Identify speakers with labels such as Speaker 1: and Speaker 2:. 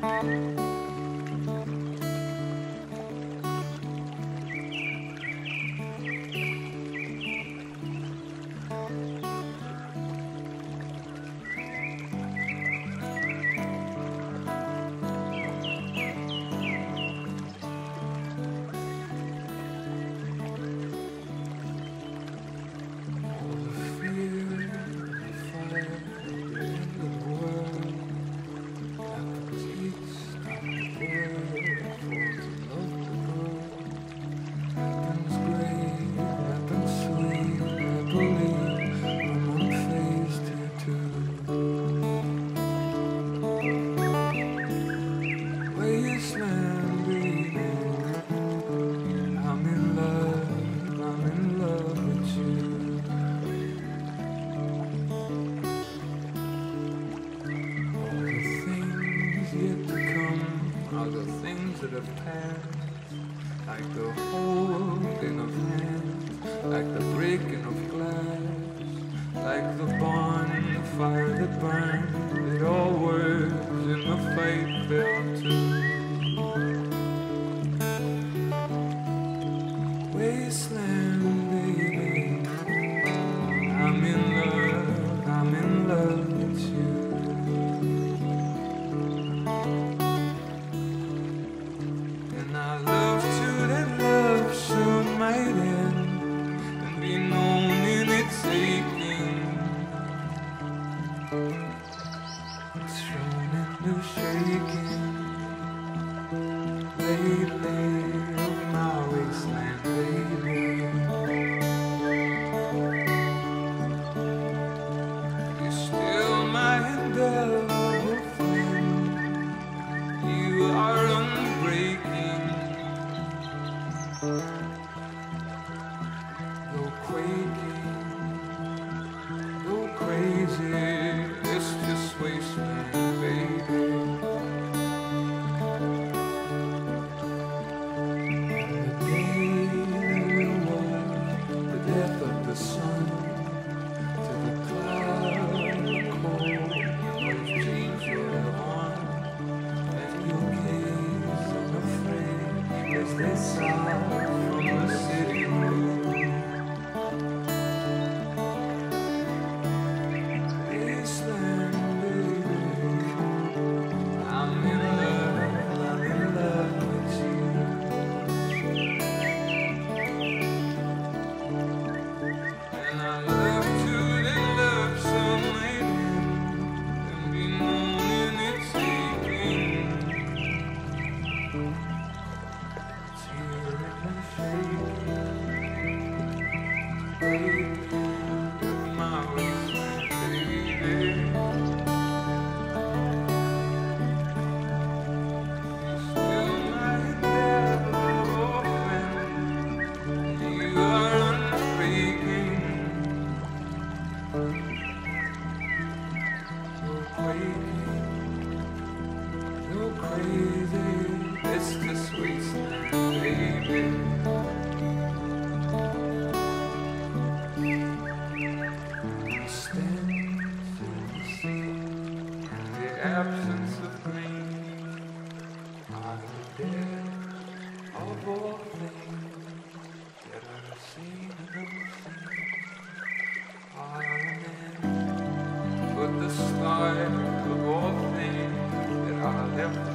Speaker 1: Wasteland, baby, I'm in love with you. All the things yet to come are the things that have passed, like the holding of hands, like the breaking of glass, like the bonfire that burned. It all works in the fight fell too. Wasteland, baby, I'm in love with you. And I love to let love show might end and be known in its aching. It's thrown into shaking lately of my wasteland, baby. You're still my indelible friend. You are unbreaking, no quaking, no crazy. It's just wasteland, baby. The sun to the cloud cold, what dreams you're on, and your gaze unafraid as they sigh from the city room. Wasteland, baby, I'm in love with you. No crazy, it's just wasteland, baby. Stands in the sea, and the absence of green are the dead of all things that are seen and unseen. Are an end, but the start of all things that are left